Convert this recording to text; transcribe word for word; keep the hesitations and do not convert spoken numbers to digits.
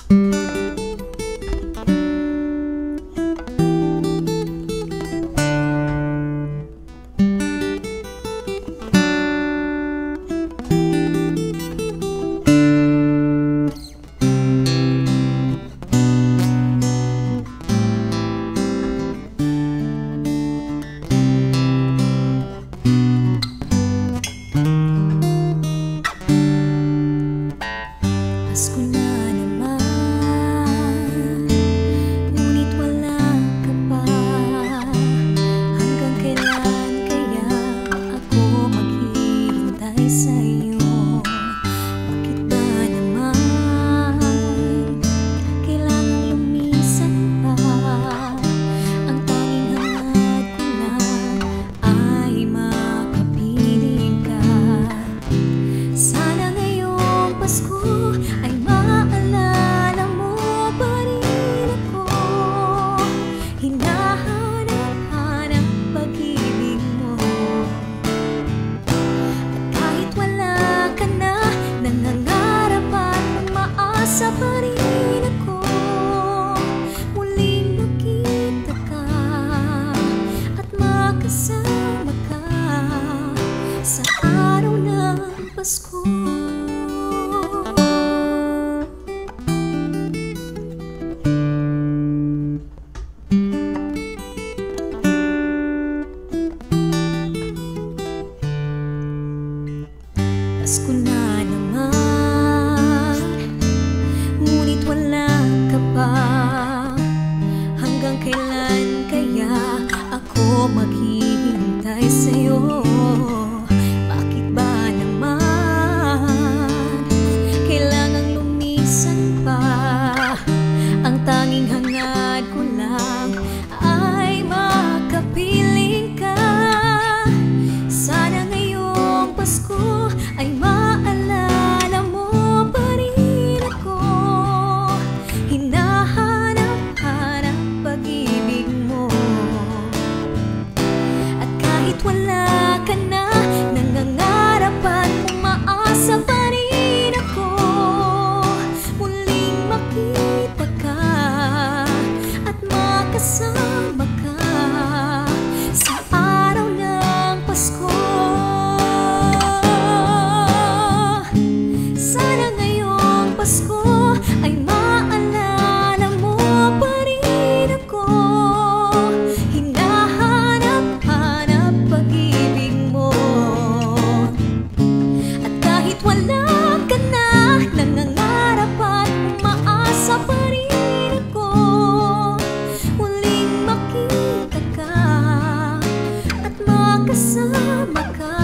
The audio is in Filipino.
Pasko na naman, ngunit wala ka pa. Hanggang kailan kaya ako maghihintay sa'yo? Bakit ba naman kailangang lumisan pa? Ang tanging hangad ko lang ay makapiling ka. Sana ngayong Pasko ay maalala mo pa rin ako. Hinahanap-hanap pag-ibig mo. At kahit wala ka na, nangangarap at umaasa pa rin ako. Muling makita ka at makasama ka sa araw ng Pasko. Pasko na naman, ngunit wala ka pa. Hanggang kailan kaya ako maghihintay sa'yo? Bakit ba naman kailangang lumisan pa? Ang tanging hangad ko lang ay makapiling ka. Sana ngayong Pasko ay maalala mo pa rin ako. Hinahanap-hanap pag-ibig mo. At kahit wala ka na, nangangarap at umaasa pa rin ako. Muling makita ka at makasama ka sa araw ng Pasko. Sana ngayong Pasko ay maalala mo pa rin ako. Hinahanap-hanap pag-ibig mo. At kahit wala ka na, nangangarap at umaasa pa rin ako. Muling makita ka at makasama ka